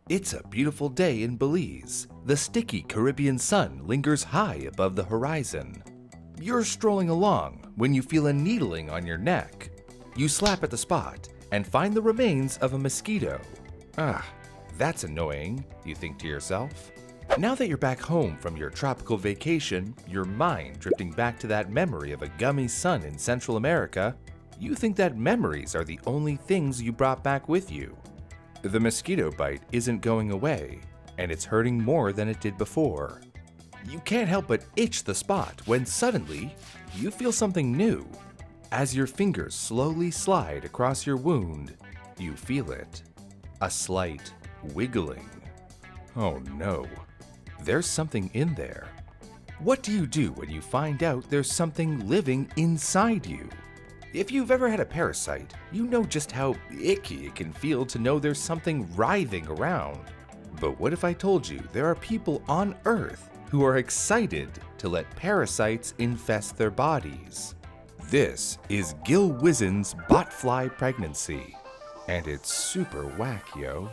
It's a beautiful day in Belize. The sticky Caribbean sun lingers high above the horizon. You're strolling along when you feel a needling on your neck. You slap at the spot and find the remains of a mosquito. Ah, that's annoying, you think to yourself. Now that you're back home from your tropical vacation, your mind drifting back to that memory of a gummy sun in Central America, you think that memories are the only things you brought back with you. The mosquito bite isn't going away, and it's hurting more than it did before. You can't help but itch the spot when suddenly you feel something new. As your fingers slowly slide across your wound, you feel it. A slight wiggling. Oh no, there's something in there. What do you do when you find out there's something living inside you? If you've ever had a parasite, you know just how icky it can feel to know there's something writhing around. But what if I told you there are people on Earth who are excited to let parasites infest their bodies? This is Wizen's Botfly pregnancy, and it's super whack, yo.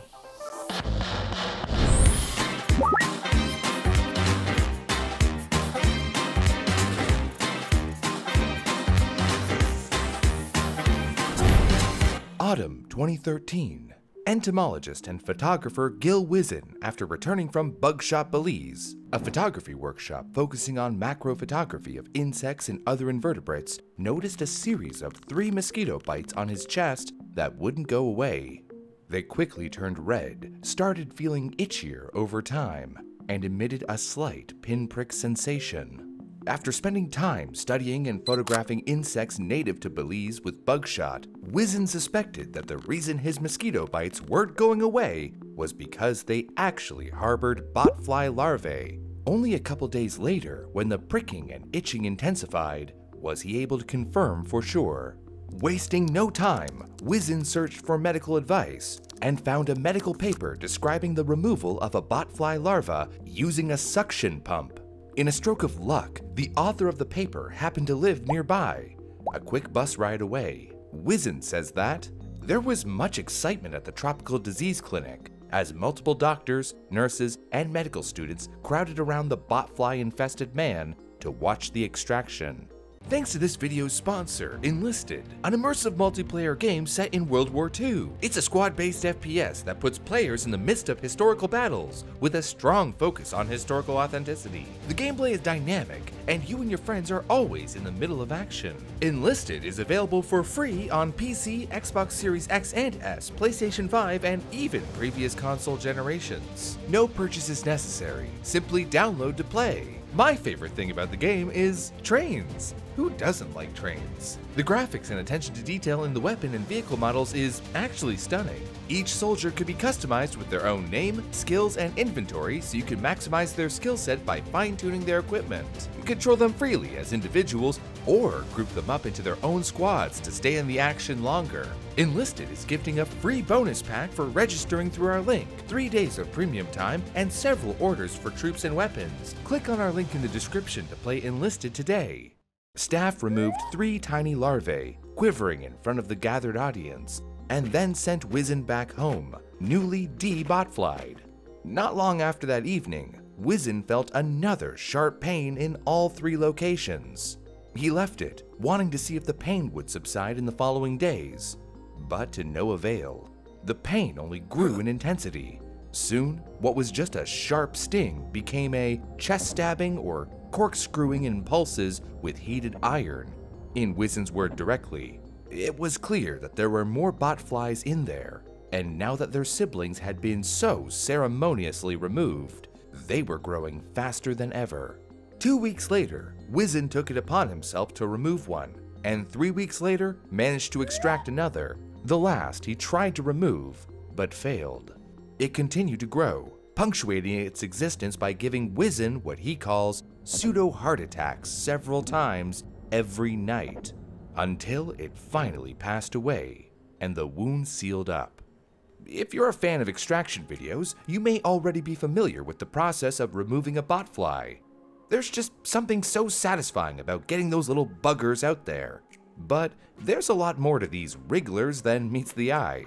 Autumn 2013. Entomologist and photographer Wizen, after returning from Bugshot Belize, a photography workshop focusing on macro photography of insects and other invertebrates, noticed a series of 3 mosquito bites on his chest that wouldn't go away. They quickly turned red, started feeling itchier over time, and emitted a slight pinprick sensation. After spending time studying and photographing insects native to Belize with Bugshot, Wizen suspected that the reason his mosquito bites weren't going away was because they actually harbored botfly larvae. Only a couple days later, when the pricking and itching intensified, was he able to confirm for sure. Wasting no time, Wizen searched for medical advice and found a medical paper describing the removal of a botfly larva using a suction pump. In a stroke of luck, the author of the paper happened to live nearby, a quick bus ride away. Wizen says that there was much excitement at the tropical disease clinic as multiple doctors, nurses, and medical students crowded around the botfly-infested man to watch the extraction. Thanks to this video's sponsor, Enlisted, an immersive multiplayer game set in World War II. It's a squad-based FPS that puts players in the midst of historical battles with a strong focus on historical authenticity. The gameplay is dynamic, and you and your friends are always in the middle of action. Enlisted is available for free on PC, Xbox Series X and S, PlayStation 5, and even previous console generations. No purchases necessary, simply download to play. My favorite thing about the game is trains. Who doesn't like trains? The graphics and attention to detail in the weapon and vehicle models is actually stunning. Each soldier could be customized with their own name, skills, and inventory, so you can maximize their skill set by fine-tuning their equipment. Control them freely as individuals or group them up into their own squads to stay in the action longer. Enlisted is gifting a free bonus pack for registering through our link, 3 days of premium time, and several orders for troops and weapons. Click on our link in the description to play Enlisted today. Staff removed 3 tiny larvae, quivering in front of the gathered audience, and then sent Wizen back home, newly de-botflied. Not long after that evening, Wizen felt another sharp pain in all 3 locations. He left it, wanting to see if the pain would subside in the following days, but to no avail. The pain only grew in intensity. Soon, what was just a sharp sting became a chest stabbing or corkscrewing in pulses with heated iron. In Wizen's word directly, it was clear that there were more botflies in there, and now that their siblings had been so ceremoniously removed, they were growing faster than ever. 2 weeks later, Wizen took it upon himself to remove one, and 3 weeks later managed to extract another. The last he tried to remove, but failed. It continued to grow, punctuating its existence by giving Wizen what he calls pseudo-heart attacks several times every night, until it finally passed away and the wound sealed up. If you're a fan of extraction videos, you may already be familiar with the process of removing a botfly. There's just something so satisfying about getting those little buggers out there. But there's a lot more to these wrigglers than meets the eye.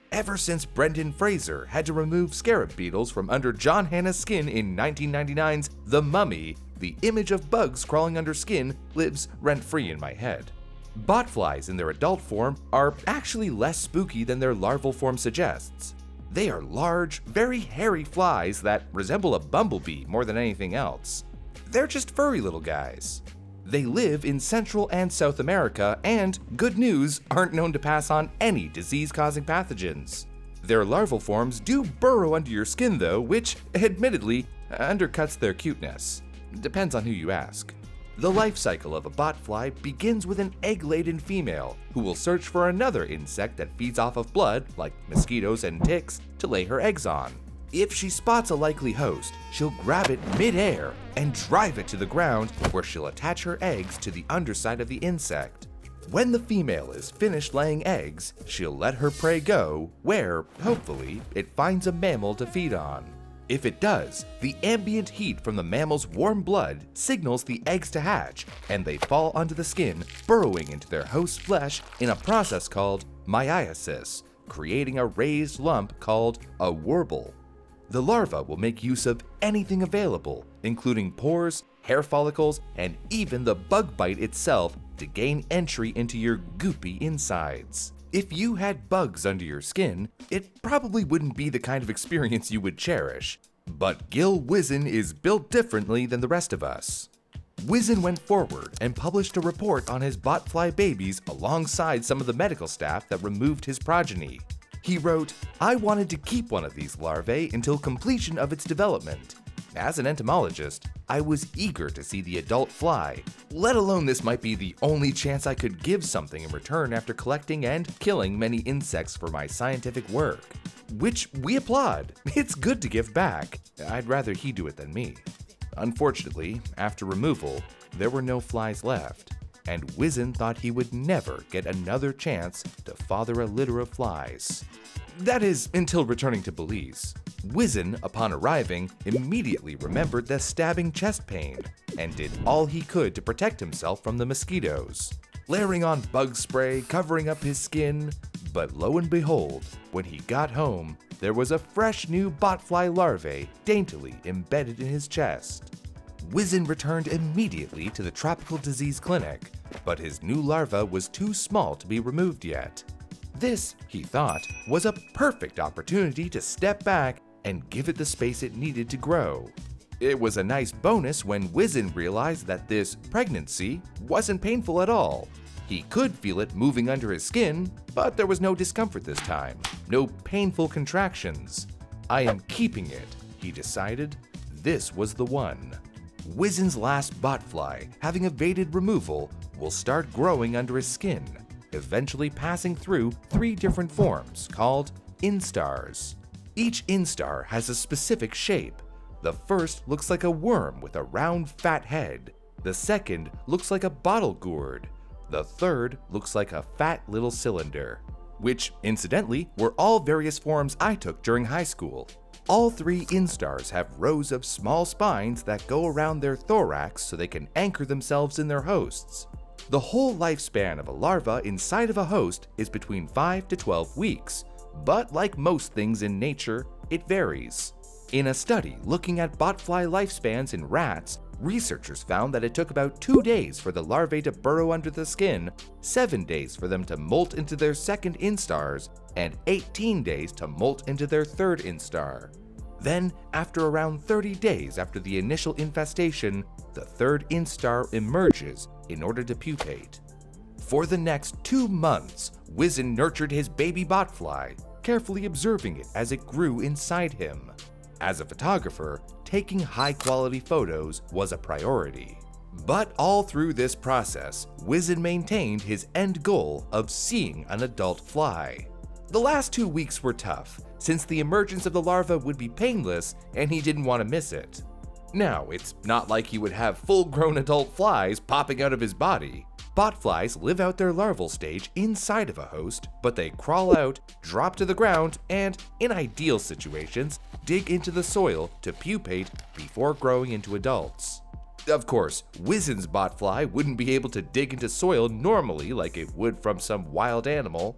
Ever since Brendan Fraser had to remove scarab beetles from under John Hannah's skin in 1999's The Mummy, the image of bugs crawling under skin lives rent-free in my head. Botflies in their adult form are actually less spooky than their larval form suggests. They are large, very hairy flies that resemble a bumblebee more than anything else. They're just furry little guys. They live in Central and South America and, good news, aren't known to pass on any disease-causing pathogens. Their larval forms do burrow under your skin though, which, admittedly, undercuts their cuteness. Depends on who you ask. The life cycle of a botfly begins with an egg-laden female who will search for another insect that feeds off of blood, like mosquitoes and ticks, to lay her eggs on. If she spots a likely host, she'll grab it mid-air and drive it to the ground where she'll attach her eggs to the underside of the insect. When the female is finished laying eggs, she'll let her prey go where, hopefully, it finds a mammal to feed on. If it does, the ambient heat from the mammal's warm blood signals the eggs to hatch, and they fall onto the skin, burrowing into their host's flesh in a process called Myiasis, creating a raised lump called a warble. The larva will make use of anything available, including pores, hair follicles, and even the bug bite itself to gain entry into your goopy insides. If you had bugs under your skin, it probably wouldn't be the kind of experience you would cherish. But Gil Wizen is built differently than the rest of us. Wizen went forward and published a report on his botfly babies alongside some of the medical staff that removed his progeny. He wrote, "I wanted to keep one of these larvae until completion of its development. As an entomologist, I was eager to see the adult fly, let alone this might be the only chance I could give something in return after collecting and killing many insects for my scientific work." Which we applaud. It's good to give back. I'd rather he do it than me. Unfortunately, after removal, there were no flies left, and Wizen thought he would never get another chance to father a litter of flies. That is, until returning to Belize. Wizen, upon arriving, immediately remembered the stabbing chest pain and did all he could to protect himself from the mosquitoes, layering on bug spray, covering up his skin. But lo and behold, when he got home, there was a fresh new botfly larvae daintily embedded in his chest. Wizen returned immediately to the tropical disease clinic, but his new larva was too small to be removed yet. This, he thought, was a perfect opportunity to step back and give it the space it needed to grow. It was a nice bonus when Wizen realized that this pregnancy wasn't painful at all. He could feel it moving under his skin, but there was no discomfort this time, no painful contractions. "I am keeping it," he decided. This was the one. Wizen's last botfly, having evaded removal, will start growing under his skin, eventually passing through 3 different forms called Instars. Each instar has a specific shape. The first looks like a worm with a round fat head. The second looks like a bottle gourd. The third looks like a fat little cylinder. Which, incidentally, were all various forms I took during high school. All 3 instars have rows of small spines that go around their thorax so they can anchor themselves in their hosts. The whole lifespan of a larva inside of a host is between 5 to 12 weeks, but like most things in nature, it varies. In a study looking at botfly lifespans in rats, researchers found that it took about 2 days for the larvae to burrow under the skin, 7 days for them to molt into their second instars, and 18 days to molt into their third instar. Then, after around 30 days after the initial infestation, the third instar emerges in order to pupate. For the next 2 months, Wizen nurtured his baby botfly, carefully observing it as it grew inside him. As a photographer, taking high-quality photos was a priority. But all through this process, Wizen maintained his end goal of seeing an adult fly. The last 2 weeks were tough, since the emergence of the larva would be painless and he didn't want to miss it. Now, it's not like he would have full-grown adult flies popping out of his body. Botflies live out their larval stage inside of a host, but they crawl out, drop to the ground, and, in ideal situations, dig into the soil to pupate before growing into adults. Of course, Wizen's botfly wouldn't be able to dig into soil normally like it would from some wild animal.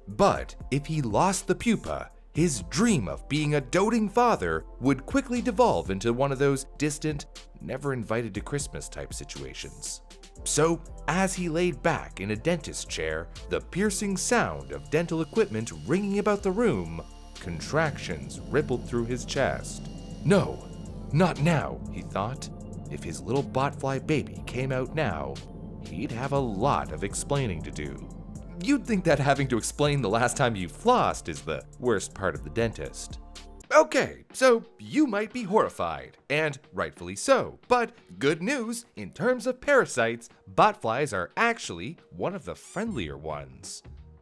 But if he lost the pupa, his dream of being a doting father would quickly devolve into one of those distant, never invited to Christmas type situations. So, as he laid back in a dentist's chair, the piercing sound of dental equipment ringing about the room, contractions rippled through his chest. No, not now, he thought. If his little botfly baby came out now, he'd have a lot of explaining to do. You'd think that having to explain the last time you flossed is the worst part of the dentist. Okay, so you might be horrified, and rightfully so, but good news, in terms of parasites, botflies are actually one of the friendlier ones.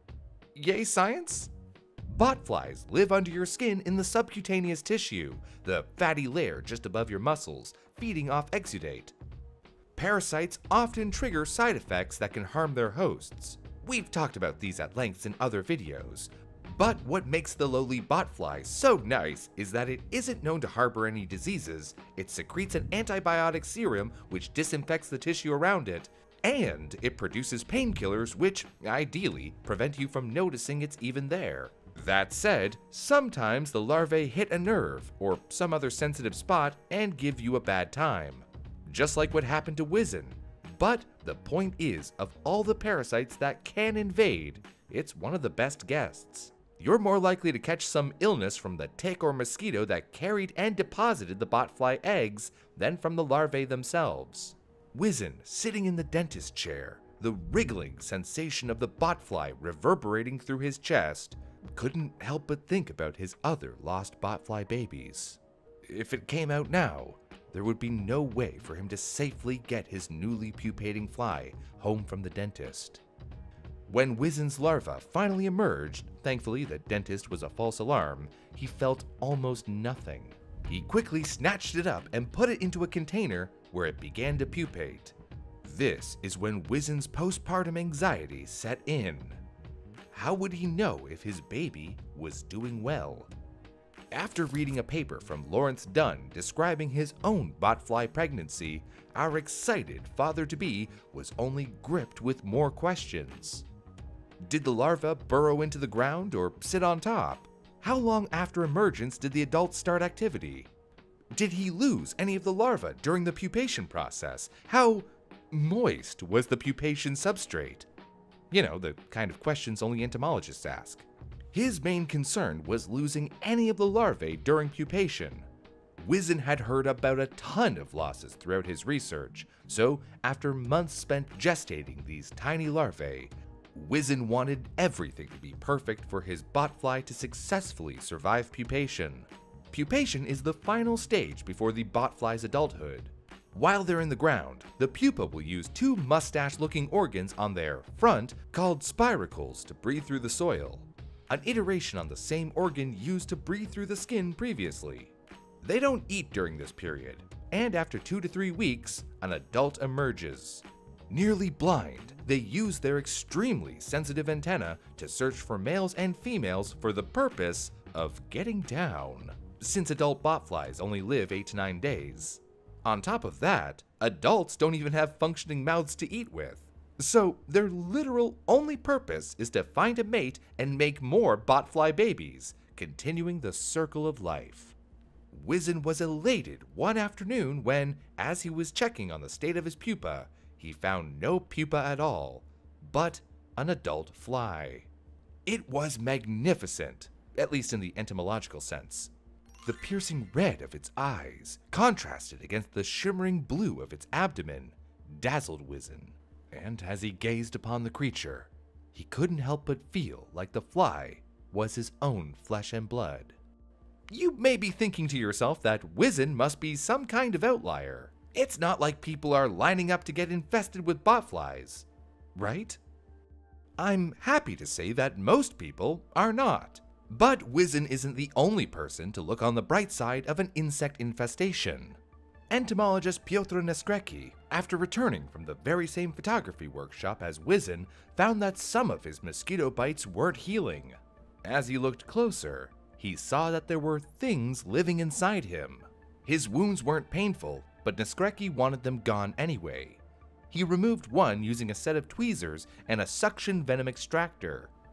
Yay science? Botflies live under your skin in the subcutaneous tissue, the fatty layer just above your muscles, feeding off exudate. Parasites often trigger side effects that can harm their hosts. We've talked about these at length in other videos, but what makes the lowly botfly so nice is that it isn't known to harbor any diseases. It secretes an antibiotic serum which disinfects the tissue around it, and it produces painkillers which, ideally, prevent you from noticing it's even there. That said, sometimes the larvae hit a nerve or some other sensitive spot and give you a bad time, just like what happened to Wizen. But the point is, of all the parasites that can invade, it's one of the best guests. You're more likely to catch some illness from the tick or mosquito that carried and deposited the botfly eggs than from the larvae themselves. Wizen sitting in the dentist chair, the wriggling sensation of the botfly reverberating through his chest, couldn't help but think about his other lost botfly babies. If it came out now, there would be no way for him to safely get his newly pupating fly home from the dentist. When Wizen's larva finally emerged, thankfully the dentist was a false alarm, he felt almost nothing. He quickly snatched it up and put it into a container where it began to pupate. This is when Wizen's postpartum anxiety set in. How would he know if his baby was doing well? After reading a paper from Lawrence Dunn describing his own botfly pregnancy, our excited father-to-be was only gripped with more questions. Did the larva burrow into the ground or sit on top? How long after emergence did the adult start activity? Did he lose any of the larva during the pupation process? How moist was the pupation substrate? You know, the kind of questions only entomologists ask. His main concern was losing any of the larvae during pupation. Wizen had heard about a ton of losses throughout his research, so after months spent gestating these tiny larvae, Wizen wanted everything to be perfect for his botfly to successfully survive pupation. Pupation is the final stage before the botfly's adulthood. While they're in the ground, the pupa will use two mustache-looking organs on their front called spiracles to breathe through the soil, an iteration on the same organ used to breathe through the skin previously. They don't eat during this period, and after 2 to 3 weeks, an adult emerges. Nearly blind, they use their extremely sensitive antenna to search for males and females for the purpose of getting down, since adult botflies only live 8 to 9 days. On top of that, adults don't even have functioning mouths to eat with. So their literal only purpose is to find a mate and make more botfly babies, continuing the circle of life. Wizen was elated one afternoon when, as he was checking on the state of his pupa, he found no pupa at all, but an adult fly. It was magnificent, at least in the entomological sense. The piercing red of its eyes, contrasted against the shimmering blue of its abdomen, dazzled Wizen, and as he gazed upon the creature, he couldn't help but feel like the fly was his own flesh and blood. You may be thinking to yourself that Wizen must be some kind of outlier. It's not like people are lining up to get infested with botflies, right? I'm happy to say that most people are not. But Wizen isn't the only person to look on the bright side of an insect infestation. Entomologist Piotr Naskrecki, after returning from the very same photography workshop as Wizen, found that some of his mosquito bites weren't healing. As he looked closer, he saw that there were things living inside him. His wounds weren't painful, but Naskrecki wanted them gone anyway. He removed one using a set of tweezers and a suction venom extractor.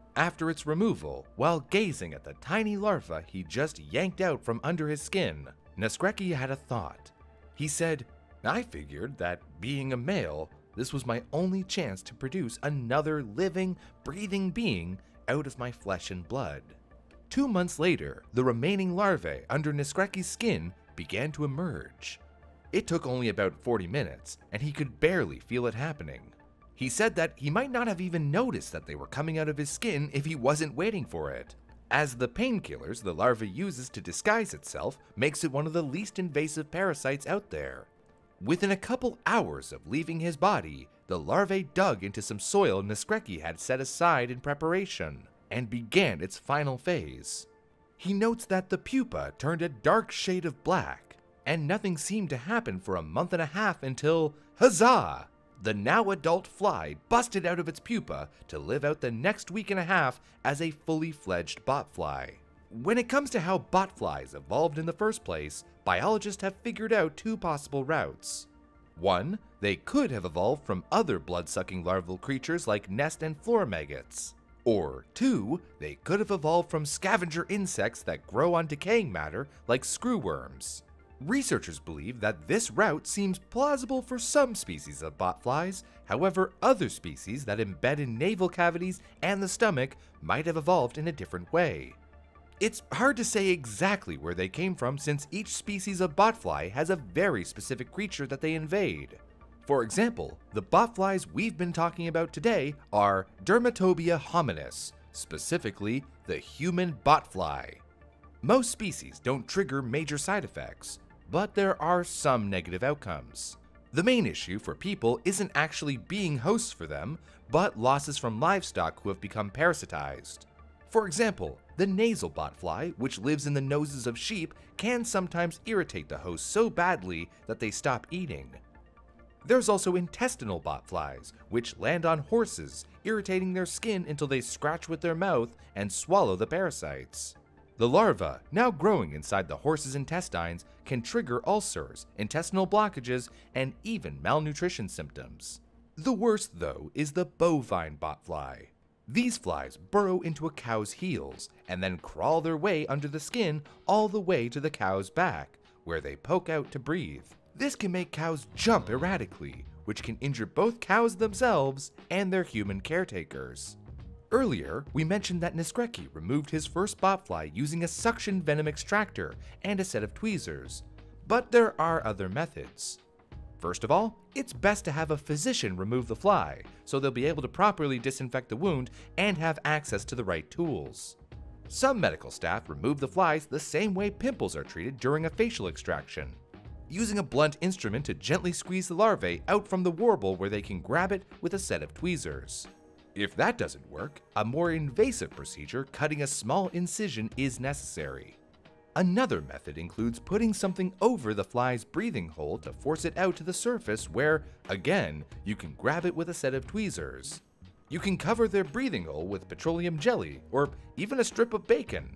After its removal, while gazing at the tiny larva he just yanked out from under his skin, Naskrecki had a thought. He said, "I figured that being a male, this was my only chance to produce another living, breathing being out of my flesh and blood." 2 months later, the remaining larvae under Naskrecki's skin began to emerge. It took only about 40 minutes, and he could barely feel it happening. He said that he might not have even noticed that they were coming out of his skin if he wasn't waiting for it, as the painkillers the larva uses to disguise itself makes it one of the least invasive parasites out there. Within a couple hours of leaving his body, the larvae dug into some soil Naskrecki had set aside in preparation, and began its final phase. He notes that the pupa turned a dark shade of black, and nothing seemed to happen for a month and a half until, huzzah! The now adult fly busted out of its pupa to live out the next week and a half as a fully fledged botfly. When it comes to how botflies evolved in the first place, biologists have figured out 2 possible routes. 1, they could have evolved from other blood-sucking larval creatures like nest and floor maggots. Or 2, they could have evolved from scavenger insects that grow on decaying matter like screwworms. Researchers believe that this route seems plausible for some species of botflies, however other species that embed in navel cavities and the stomach might have evolved in a different way. It's hard to say exactly where they came from since each species of botfly has a very specific creature that they invade. For example, the botflies we've been talking about today are Dermatobia hominis, specifically the Human Botfly. Most species don't trigger major side effects, but there are some negative outcomes. The main issue for people isn't actually being hosts for them, but losses from livestock who have become parasitized. For example, the nasal botfly, which lives in the noses of sheep, can sometimes irritate the host so badly that they stop eating. There's also intestinal botflies, which land on horses, irritating their skin until they scratch with their mouth and swallow the parasites. The larva, now growing inside the horse's intestines, can trigger ulcers, intestinal blockages, and even malnutrition symptoms. The worst, though, is the bovine botfly. These flies burrow into a cow's heels and then crawl their way under the skin all the way to the cow's back, where they poke out to breathe. This can make cows jump erratically, which can injure both cows themselves and their human caretakers. Earlier, we mentioned that Naskrecki removed his first botfly using a suction venom extractor and a set of tweezers, but there are other methods. First of all, it's best to have a physician remove the fly, so they'll be able to properly disinfect the wound and have access to the right tools. Some medical staff remove the flies the same way pimples are treated during a facial extraction, using a blunt instrument to gently squeeze the larvae out from the warble where they can grab it with a set of tweezers. If that doesn't work, a more invasive procedure cutting a small incision is necessary. Another method includes putting something over the fly's breathing hole to force it out to the surface where, again, you can grab it with a set of tweezers. You can cover their breathing hole with petroleum jelly or even a strip of bacon.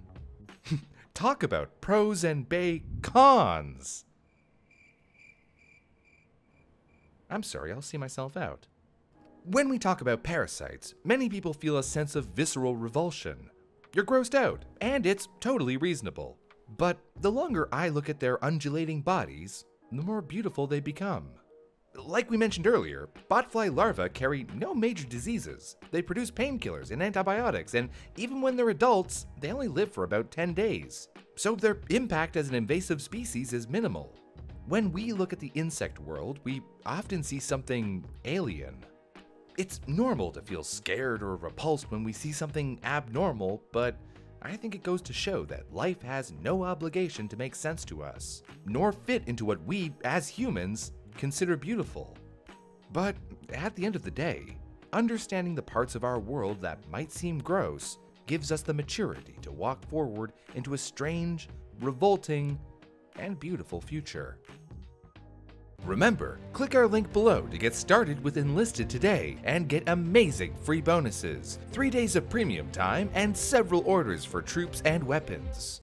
Talk about pros and cons! I'm sorry, I'll see myself out. When we talk about parasites, many people feel a sense of visceral revulsion. You're grossed out, and it's totally reasonable. But the longer I look at their undulating bodies, the more beautiful they become. Like we mentioned earlier, botfly larvae carry no major diseases. They produce painkillers and antibiotics, and even when they're adults, they only live for about 10 days. So their impact as an invasive species is minimal. When we look at the insect world, we often see something alien. It's normal to feel scared or repulsed when we see something abnormal, but I think it goes to show that life has no obligation to make sense to us, nor fit into what we, as humans, consider beautiful. But at the end of the day, understanding the parts of our world that might seem gross gives us the maturity to walk forward into a strange, revolting, and beautiful future. Remember, click our link below to get started with Enlisted today and get amazing free bonuses, 3 days of premium time, and several orders for troops and weapons.